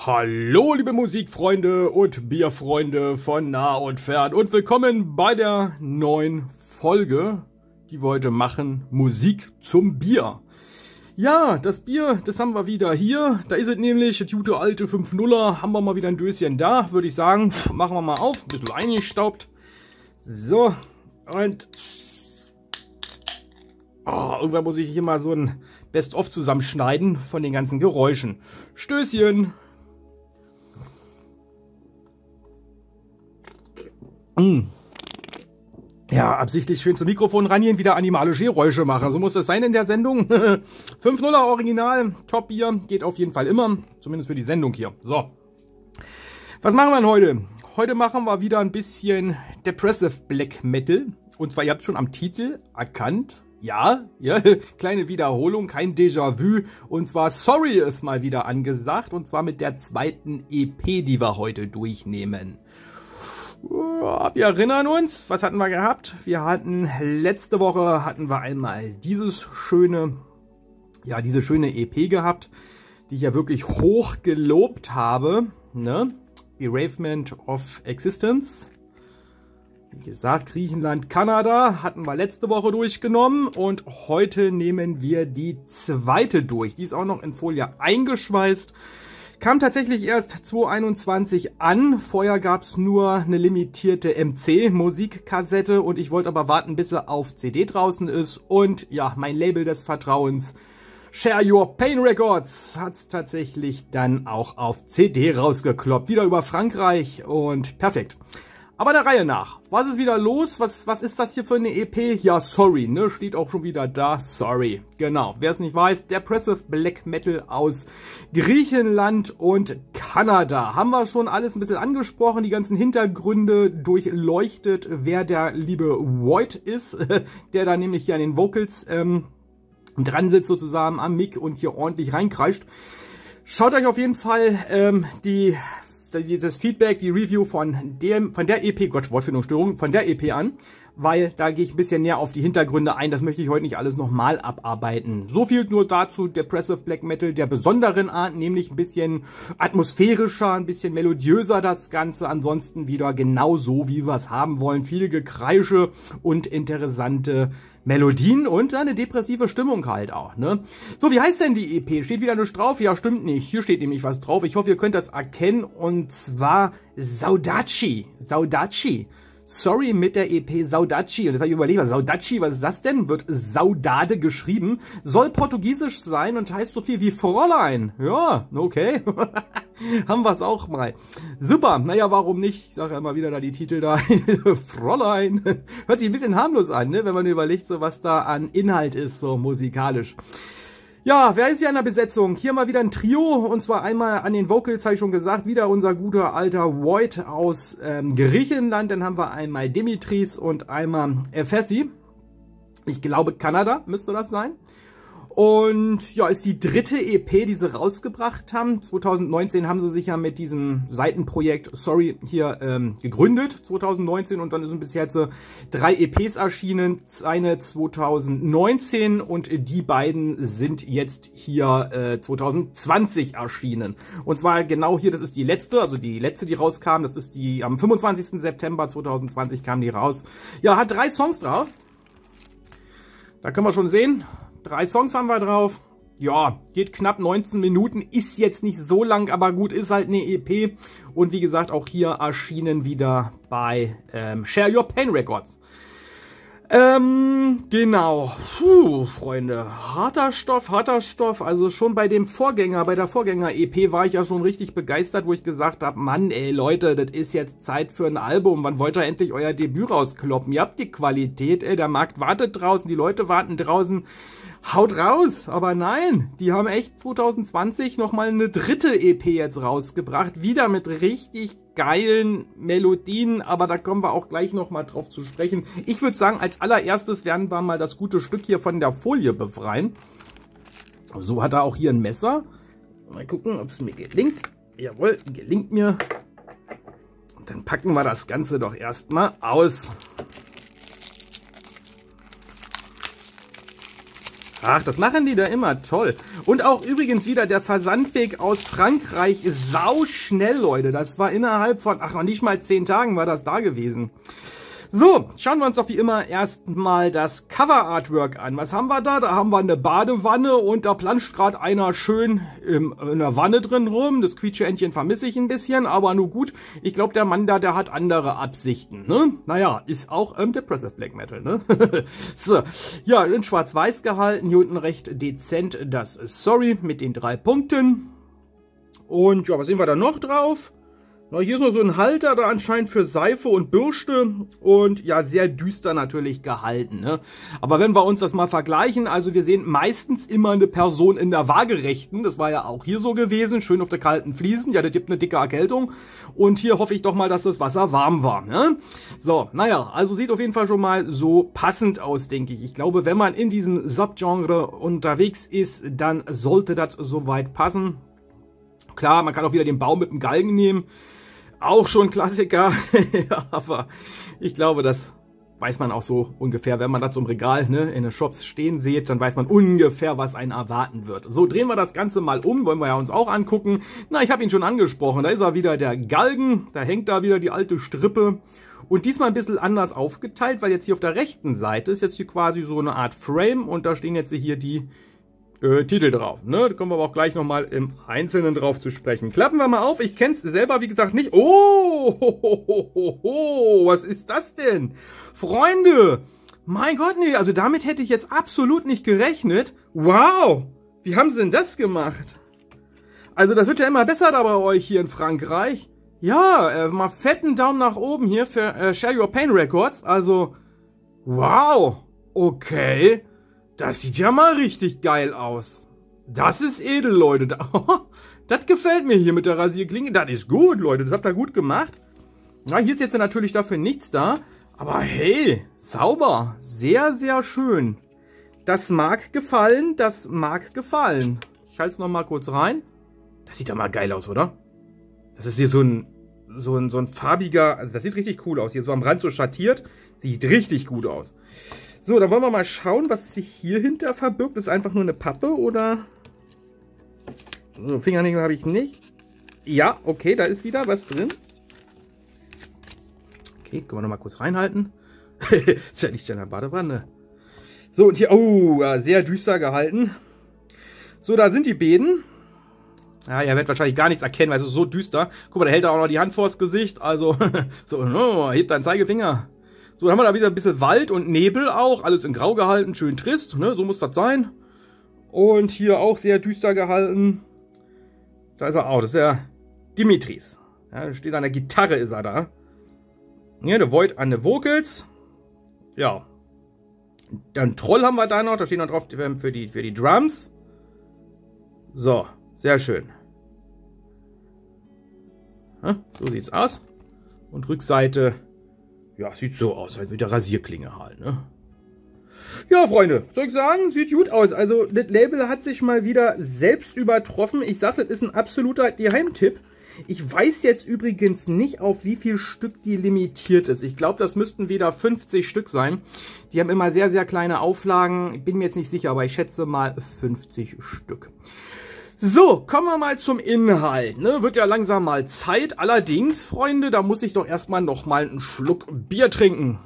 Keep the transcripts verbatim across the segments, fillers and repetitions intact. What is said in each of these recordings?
Hallo liebe Musikfreunde und Bierfreunde von nah und fern und willkommen bei der neuen Folge, die wir heute machen, Musik zum Bier. Ja, das Bier, das haben wir wieder hier, da ist es nämlich, das gute alte fünf nuller, haben wir mal wieder ein Döschen da, würde ich sagen, machen wir mal auf, ein bisschen eingestaubt. So, und oh, irgendwann muss ich hier mal so ein Best-of zusammenschneiden von den ganzen Geräuschen. Stößchen! Mm. Ja, absichtlich schön zum Mikrofon rangehen, wieder animalische Geräusche machen. So muss das sein in der Sendung. fünf nuller Original, Top-Bier, geht auf jeden Fall immer. Zumindest für die Sendung hier. So. Was machen wir denn heute? Heute machen wir wieder ein bisschen Depressive Black Metal. Und zwar, ihr habt es schon am Titel erkannt. Ja, ja, kleine Wiederholung, kein Déjà-vu. Und zwar Sorry ist mal wieder angesagt. Und zwar mit der zweiten E P, die wir heute durchnehmen. Wir erinnern uns, was hatten wir gehabt? Wir hatten letzte Woche hatten wir einmal dieses schöne, ja, diese schöne E P gehabt, die ich ja wirklich hoch gelobt habe, ne? Bereavement of Existence. Wie gesagt, Griechenland, Kanada hatten wir letzte Woche durchgenommen und heute nehmen wir die zweite durch. Die ist auch noch in Folie eingeschweißt. Kam tatsächlich erst zweitausendeinundzwanzig an. Vorher gab es nur eine limitierte M C-Musikkassette und ich wollte aber warten, bis sie auf C D draußen ist. Und ja, mein Label des Vertrauens, Share Your Pain Records, hat es tatsächlich dann auch auf C D rausgekloppt. Wieder über Frankreich und perfekt. Aber der Reihe nach. Was ist wieder los? Was, was ist das hier für eine E P? Ja, Sorry, ne? Steht auch schon wieder da. Sorry. Genau. Wer es nicht weiß, Depressive Black Metal aus Griechenland und Kanada. Haben wir schon alles ein bisschen angesprochen, die ganzen Hintergründe durchleuchtet, wer der liebe Void ist, der da nämlich hier an den Vocals ähm, dran sitzt sozusagen am Mic und hier ordentlich reinkreischt. Schaut euch auf jeden Fall ähm, die... dieses Feedback, die Review von dem, von der E P, Gott, Wortfindungsstörung, von der E P an, weil da gehe ich ein bisschen näher auf die Hintergründe ein. Das möchte ich heute nicht alles nochmal abarbeiten. So viel nur dazu, Depressive Black Metal der besonderen Art, nämlich ein bisschen atmosphärischer, ein bisschen melodiöser das Ganze. Ansonsten wieder genau so, wie wir es haben wollen. Viel Gekreische und interessante Melodien und eine depressive Stimmung halt auch, ne? So, wie heißt denn die E P? Steht wieder nichts drauf? Ja, stimmt nicht. Hier steht nämlich was drauf. Ich hoffe, ihr könnt das erkennen. Und zwar Saudade. Saudade. Sorry mit der E P Saudade. Und jetzt habe ich überlegt, was Saudade, was ist das denn? Wird Saudade geschrieben. Soll portugiesisch sein und heißt so viel wie Fräulein. Ja, okay. Haben wir es auch mal. Super, naja, warum nicht? Ich sage ja immer wieder da die Titel da. Fräulein. Hört sich ein bisschen harmlos an, ne? Wenn man überlegt, so was da an Inhalt ist, so musikalisch. Ja, wer ist hier an der Besetzung? Hier mal wieder ein Trio, und zwar einmal an den Vocals, habe ich schon gesagt, wieder unser guter alter Void aus ähm, Griechenland. Dann haben wir einmal Dimitris und einmal Efessi. Ich glaube, Kanada müsste das sein. Und ja, ist die dritte E P, die sie rausgebracht haben. zweitausendneunzehn haben sie sich ja mit diesem Seitenprojekt Sorry hier ähm, gegründet, zweitausendneunzehn. Und dann sind bis jetzt äh, drei E Ps erschienen, eine zweitausendneunzehn und die beiden sind jetzt hier äh, zweitausendzwanzig erschienen. Und zwar genau hier, das ist die letzte, also die letzte, die rauskam. Das ist die am fünfundzwanzigsten September zweitausendzwanzig kam die raus. Ja, hat drei Songs drauf. Da können wir schon sehen. Drei Songs haben wir drauf. Ja, geht knapp neunzehn Minuten. Ist jetzt nicht so lang, aber gut, ist halt eine E P. Und wie gesagt, auch hier erschienen wieder bei ähm, Share Your Pain Records. Ähm, genau. Puh, Freunde. Harter Stoff, harter Stoff. Also schon bei dem Vorgänger, bei der Vorgänger-E P war ich ja schon richtig begeistert, wo ich gesagt habe, Mann, ey, Leute, das ist jetzt Zeit für ein Album. Wann wollt ihr endlich euer Debüt rauskloppen? Ihr habt die Qualität, ey, der Markt wartet draußen, die Leute warten draußen. Haut raus, aber nein, die haben echt zweitausendzwanzig nochmal eine dritte E P jetzt rausgebracht, wieder mit richtig geilen Melodien, aber da kommen wir auch gleich nochmal drauf zu sprechen. Ich würde sagen, als allererstes werden wir mal das gute Stück hier von der Folie befreien. So hat er auch hier ein Messer. Mal gucken, ob es mir gelingt. Jawohl, gelingt mir. Und dann packen wir das Ganze doch erstmal aus. Ach, das machen die da immer, toll. Und auch übrigens wieder der Versandweg aus Frankreich ist sau schnell, Leute. Das war innerhalb von, ach, noch nicht mal zehn Tagen war das da gewesen. So, schauen wir uns doch wie immer erstmal das Cover-Artwork an. Was haben wir da? Da haben wir eine Badewanne und da planscht gerade einer schön in einer Wanne drin rum. Das Quietsche-Entchen vermisse ich ein bisschen, aber nur gut. Ich glaube, der Mann da, der hat andere Absichten, ne? Naja, ist auch ähm, Depressive Black Metal, ne? So, ja, in schwarz-weiß gehalten. Hier unten recht dezent das Sorry mit den drei Punkten. Und ja, was sehen wir da noch drauf? Na, hier ist noch so ein Halter da anscheinend für Seife und Bürste und ja, sehr düster natürlich gehalten, ne? Aber wenn wir uns das mal vergleichen, also wir sehen meistens immer eine Person in der Waagerechten, das war ja auch hier so gewesen, schön auf der kalten Fliesen, ja, der gibt eine dicke Erkältung und hier hoffe ich doch mal, dass das Wasser warm war, ne? So, naja, also sieht auf jeden Fall schon mal so passend aus, denke ich. Ich glaube, wenn man in diesem Subgenre unterwegs ist, dann sollte das soweit passen. Klar, man kann auch wieder den Baum mit dem Galgen nehmen. Auch schon Klassiker, ja, aber ich glaube, das weiß man auch so ungefähr. Wenn man das so im Regal, ne, in den Shops stehen sieht, dann weiß man ungefähr, was einen erwarten wird. So, drehen wir das Ganze mal um, wollen wir ja uns auch angucken. Na, ich habe ihn schon angesprochen, da ist er wieder, der Galgen, da hängt da wieder die alte Strippe. Und diesmal ein bisschen anders aufgeteilt, weil jetzt hier auf der rechten Seite ist jetzt hier quasi so eine Art Frame und da stehen jetzt hier die Äh, Titel drauf, ne? Da kommen wir aber auch gleich nochmal im Einzelnen drauf zu sprechen. Klappen wir mal auf, ich kenne es selber, wie gesagt, nicht. Oh, ho, ho, ho, ho, ho. Was ist das denn? Freunde, mein Gott, nee, also damit hätte ich jetzt absolut nicht gerechnet. Wow, wie haben sie denn das gemacht? Also das wird ja immer besser da bei euch hier in Frankreich. Ja, äh, mal fetten Daumen nach oben hier für äh, Share Your Pain Records. Also, wow, okay. Das sieht ja mal richtig geil aus. Das ist edel, Leute. Das gefällt mir hier mit der Rasierklinge. Das ist gut, Leute. Das habt ihr gut gemacht. Na, hier ist jetzt natürlich dafür nichts da. Aber hey, sauber. Sehr, sehr schön. Das mag gefallen. Das mag gefallen. Ich halte es nochmal kurz rein. Das sieht ja mal geil aus, oder? Das ist hier so ein, so ein, so ein farbiger... Also das sieht richtig cool aus. Hier so am Rand so schattiert. Sieht richtig gut aus. So, dann wollen wir mal schauen, was sich hier hinter verbirgt. Ist einfach nur eine Pappe oder... So, Fingernägel habe ich nicht. Ja, okay, da ist wieder was drin. Okay, können wir noch mal kurz reinhalten. Ist ja nicht in der Badewanne. So, und hier, oh, sehr düster gehalten. So, da sind die Beden. Ja, ihr werdet wahrscheinlich gar nichts erkennen, weil es ist so düster. Guck mal, da hält er auch noch die Hand vors Gesicht. Also, so, oh, hebt deinen Zeigefinger. So, dann haben wir da wieder ein bisschen Wald und Nebel auch. Alles in Grau gehalten, schön trist, ne? So muss das sein. Und hier auch sehr düster gehalten. Da ist er auch, das ist der Dimitris. Ja, da steht an der Gitarre, ist er da. Ja, der Void an den Vocals. Ja. Dann Troll haben wir da noch, da steht noch drauf für die, für die Drums. So, sehr schön. Ja, so sieht's aus. Und Rückseite... Ja, sieht so aus, halt mit der Rasierklinge halt, ne? Ja, Freunde, soll ich sagen, sieht gut aus. Also, das Label hat sich mal wieder selbst übertroffen. Ich sag, das ist ein absoluter Geheimtipp. Ich weiß jetzt übrigens nicht, auf wie viel Stück die limitiert ist. Ich glaube, das müssten wieder fünfzig Stück sein. Die haben immer sehr, sehr kleine Auflagen. Ich bin mir jetzt nicht sicher, aber ich schätze mal fünfzig Stück. So, kommen wir mal zum Inhalt, ne? Wird ja langsam mal Zeit. Allerdings, Freunde, da muss ich doch erstmal noch mal einen Schluck Bier trinken.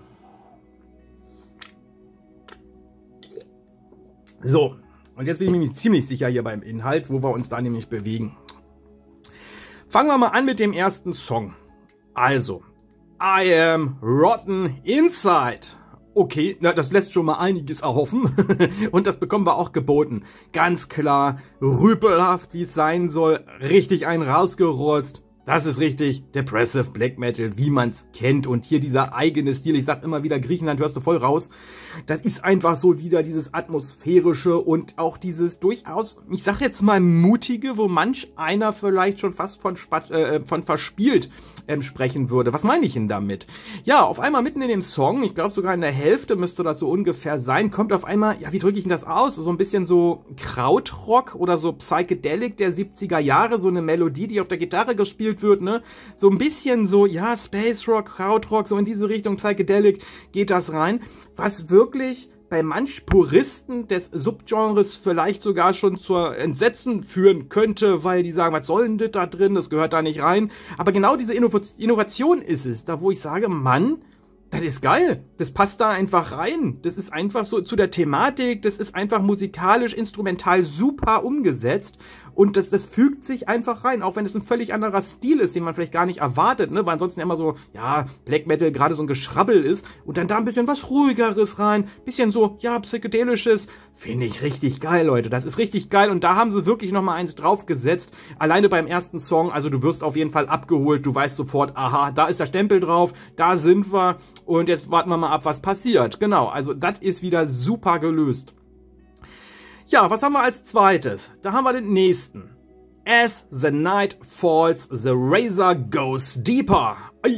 So, und jetzt bin ich mir ziemlich sicher hier beim Inhalt, wo wir uns da nämlich bewegen. Fangen wir mal an mit dem ersten Song. Also, I am rotten inside. Okay, na, das lässt schon mal einiges erhoffen. Und das bekommen wir auch geboten. Ganz klar, rüpelhaft, wie es sein soll. Richtig einen rausgerollt. Das ist richtig Depressive Black Metal, wie man es kennt. Und hier dieser eigene Stil, ich sag immer wieder, Griechenland hörst du voll raus. Das ist einfach so wieder dieses atmosphärische und auch dieses durchaus, ich sag jetzt mal mutige, wo manch einer vielleicht schon fast von, Spat, äh, von verspielt ähm, sprechen würde. Was meine ich denn damit? Ja, auf einmal mitten in dem Song, ich glaube sogar in der Hälfte müsste das so ungefähr sein, kommt auf einmal, ja, wie drücke ich denn das aus? So ein bisschen so Krautrock oder so Psychedelic der siebziger Jahre, so eine Melodie, die auf der Gitarre gespielt wird, ne? So ein bisschen so, ja, Space Rock, Krautrock, so in diese Richtung, Psychedelic geht das rein, was wirklich bei manch Puristen des Subgenres vielleicht sogar schon zur Entsetzen führen könnte, weil die sagen, was soll denn das da drin, das gehört da nicht rein. Aber genau diese Innovation ist es, da wo ich sage, Mann, das ist geil, das passt da einfach rein. Das ist einfach so zu der Thematik, das ist einfach musikalisch, instrumental super umgesetzt. Und das, das fügt sich einfach rein, auch wenn es ein völlig anderer Stil ist, den man vielleicht gar nicht erwartet, ne? Weil ansonsten immer so, ja, Black Metal gerade so ein Geschrabbel ist und dann da ein bisschen was Ruhigeres rein, bisschen so, ja, Psychedelisches. Finde ich richtig geil, Leute. Das ist richtig geil und da haben sie wirklich nochmal eins draufgesetzt. Alleine beim ersten Song, also du wirst auf jeden Fall abgeholt, du weißt sofort, aha, da ist der Stempel drauf, da sind wir und jetzt warten wir mal ab, was passiert. Genau, also das ist wieder super gelöst. Ja, was haben wir als zweites? Da haben wir den nächsten. As the night falls, the razor goes deeper.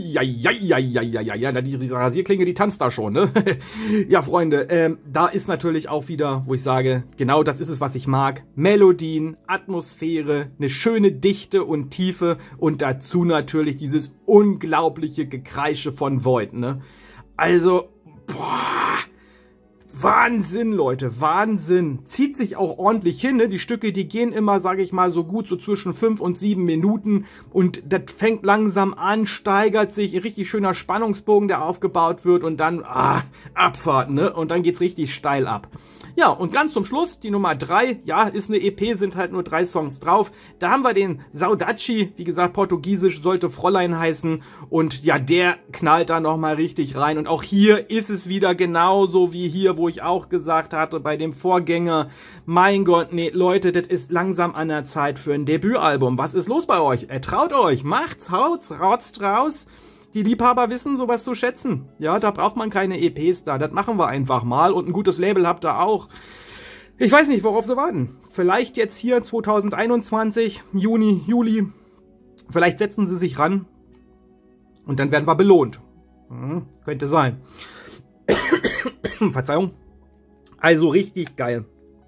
Ja, die Rasierklinge, die tanzt da schon, ne? Ja, Freunde, ähm, da ist natürlich auch wieder, wo ich sage, genau das ist es, was ich mag. Melodien, Atmosphäre, eine schöne Dichte und Tiefe und dazu natürlich dieses unglaubliche Gekreische von Void, ne? Also, boah... Wahnsinn, Leute, Wahnsinn. Zieht sich auch ordentlich hin, ne? Die Stücke, die gehen immer, sage ich mal, so gut, so zwischen fünf und sieben Minuten. Und das fängt langsam an, steigert sich, ein richtig schöner Spannungsbogen, der aufgebaut wird. Und dann, ah, Abfahrt, ne? Und dann geht's richtig steil ab. Ja, und ganz zum Schluss, die Nummer drei, ja, ist eine E P, sind halt nur drei Songs drauf. Da haben wir den Saudade, wie gesagt, portugiesisch, sollte Fräulein heißen. Und ja, der knallt da nochmal richtig rein. Und auch hier ist es wieder genauso wie hier, wo ich auch gesagt hatte, bei dem Vorgänger, mein Gott, nee, Leute, das ist langsam an der Zeit für ein Debütalbum. Was ist los bei euch? Er traut euch, macht's, haut's, rotzt raus. Die Liebhaber wissen, sowas zu schätzen. Ja, da braucht man keine E Ps da. Das machen wir einfach mal. Und ein gutes Label habt ihr auch. Ich weiß nicht, worauf sie warten. Vielleicht jetzt hier zwanzig einundzwanzig, Juni, Juli. Vielleicht setzen sie sich ran. Und dann werden wir belohnt. Hm, könnte sein. Verzeihung. Also richtig geil.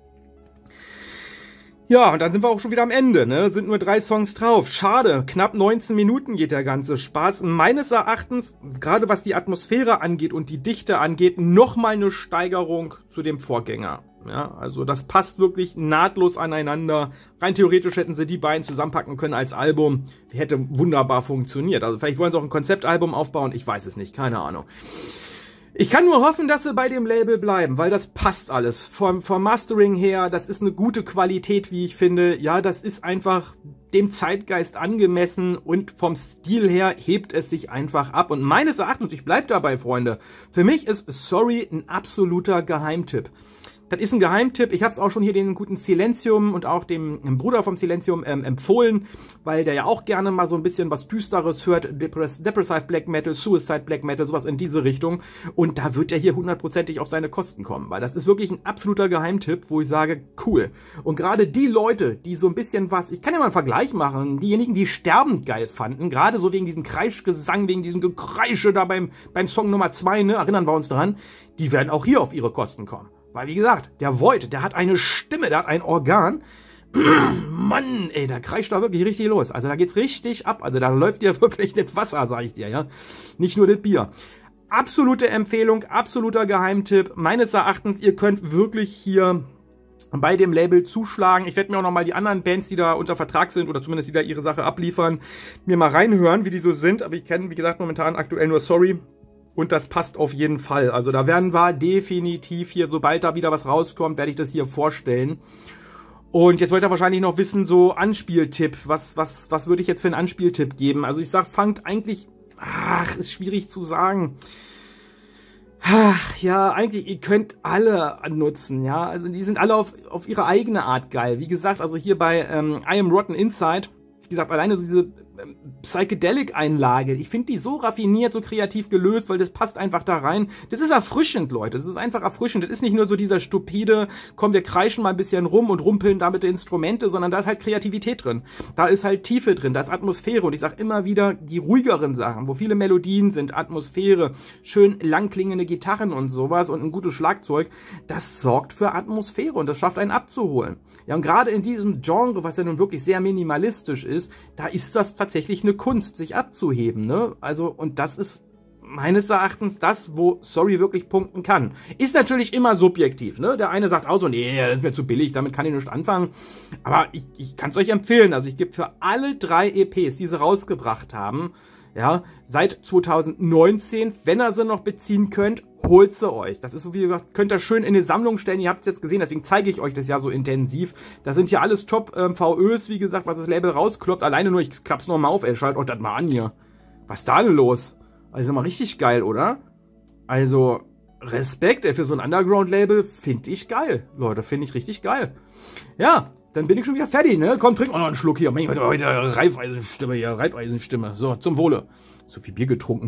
Ja, und dann sind wir auch schon wieder am Ende, ne? Sind nur drei Songs drauf. Schade, knapp neunzehn Minuten geht der ganze Spaß. Meines Erachtens, gerade was die Atmosphäre angeht und die Dichte angeht, nochmal eine Steigerung zu dem Vorgänger. Ja, also das passt wirklich nahtlos aneinander. Rein theoretisch hätten sie die beiden zusammenpacken können als Album. Hätte wunderbar funktioniert. Also vielleicht wollen sie auch ein Konzeptalbum aufbauen, ich weiß es nicht, keine Ahnung. Ich kann nur hoffen, dass sie bei dem Label bleiben, weil das passt alles. Vom, vom Mastering her, das ist eine gute Qualität, wie ich finde. Ja, das ist einfach dem Zeitgeist angemessen und vom Stil her hebt es sich einfach ab. Und meines Erachtens, ich bleibe dabei, Freunde, für mich ist Sorry ein absoluter Geheimtipp. Das ist ein Geheimtipp. Ich habe es auch schon hier den guten Silentium und auch dem, dem Bruder vom Silentium ähm, empfohlen, weil der ja auch gerne mal so ein bisschen was Düsteres hört. Depress Depressive Black Metal, Suicide Black Metal, sowas in diese Richtung. Und da wird er hier hundertprozentig auf seine Kosten kommen, weil das ist wirklich ein absoluter Geheimtipp, wo ich sage, cool. Und gerade die Leute, die so ein bisschen was, ich kann ja mal einen Vergleich machen, diejenigen, die Sterben geil fanden, gerade so wegen diesem Kreischgesang, wegen diesem Gekreische da beim, beim Song Nummer zwei, ne, erinnern wir uns dran, die werden auch hier auf ihre Kosten kommen. Weil, wie gesagt, der Void, der hat eine Stimme, der hat ein Organ. Mann, ey, da kreischt da wirklich richtig los. Also da geht's richtig ab. Also da läuft dir wirklich das Wasser, sag ich dir, ja. Nicht nur das Bier. Absolute Empfehlung, absoluter Geheimtipp. Meines Erachtens, ihr könnt wirklich hier bei dem Label zuschlagen. Ich werde mir auch nochmal die anderen Bands, die da unter Vertrag sind oder zumindest die da ihre Sache abliefern, mir mal reinhören, wie die so sind. Aber ich kenne, wie gesagt, momentan aktuell nur Sorry. Und das passt auf jeden Fall. Also da werden wir definitiv hier, sobald da wieder was rauskommt, werde ich das hier vorstellen. Und jetzt wollt ihr wahrscheinlich noch wissen, so Anspieltipp. Was, was, was würde ich jetzt für einen Anspieltipp geben? Also ich sag, fangt eigentlich, ach, ist schwierig zu sagen. Ach, ja, eigentlich, ihr könnt alle nutzen, ja. Also die sind alle auf, auf ihre eigene Art geil. Wie gesagt, also hier bei ähm, I Am Rotten Inside, wie gesagt, alleine so diese Psychedelic-Einlage. Ich finde die so raffiniert, so kreativ gelöst, weil das passt einfach da rein. Das ist erfrischend, Leute. Das ist einfach erfrischend. Das ist nicht nur so dieser stupide, komm, wir kreischen mal ein bisschen rum und rumpeln damit die Instrumente, sondern da ist halt Kreativität drin. Da ist halt Tiefe drin, da ist Atmosphäre. Und ich sage immer wieder, die ruhigeren Sachen, wo viele Melodien sind, Atmosphäre, schön langklingende Gitarren und sowas und ein gutes Schlagzeug, das sorgt für Atmosphäre und das schafft einen abzuholen. Ja, und gerade in diesem Genre, was ja nun wirklich sehr minimalistisch ist, da ist das tatsächlich eine Kunst, sich abzuheben, ne? Also, und das ist meines Erachtens das, wo Sorry wirklich punkten kann. Ist natürlich immer subjektiv, ne? Der eine sagt auch so, nee, das ist mir zu billig, damit kann ich nicht anfangen. Aber ich, ich kann es euch empfehlen. Also ich gebe für alle drei E Ps, die sie rausgebracht haben, ja, seit zweitausendneunzehn, wenn ihr sie noch beziehen könnt, holt sie euch. Das ist so, wie gesagt, könnt ihr schön in die Sammlung stellen. Ihr habt es jetzt gesehen, deswegen zeige ich euch das ja so intensiv. Da sind ja alles Top-V Ös, wie gesagt, was das Label rauskloppt. Alleine nur, ich klapp's noch mal auf, ey, schaut euch das mal an hier. Was ist da denn los? Also mal richtig geil, oder? Also, Respekt, ey, für so ein Underground-Label finde ich geil. Leute, finde ich richtig geil. Ja, dann bin ich schon wieder fertig, ne? Komm, trink mal noch einen Schluck hier. Mein Gott, heute Reifeisenstimme hier, Reifeisenstimme. So, zum Wohle. So viel Bier getrunken.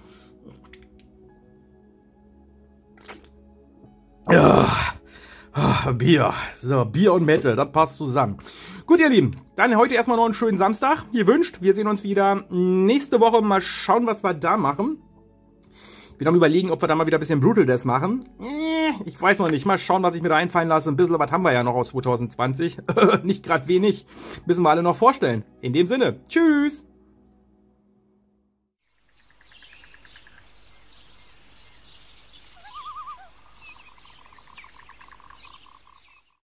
Ja, ah, Bier. So, Bier und Metal, das passt zusammen. Gut, ihr Lieben, dann heute erstmal noch einen schönen Samstag. Ihr wünscht, wir sehen uns wieder nächste Woche. Mal schauen, was wir da machen. Ich bin am Überlegen, ob wir da mal wieder ein bisschen Brutal Death machen. Ich weiß noch nicht. Mal schauen, was ich mir da einfallen lasse. Ein bisschen was haben wir ja noch aus zwanzig zwanzig. Nicht gerade wenig. Müssen wir alle noch vorstellen. In dem Sinne, tschüss.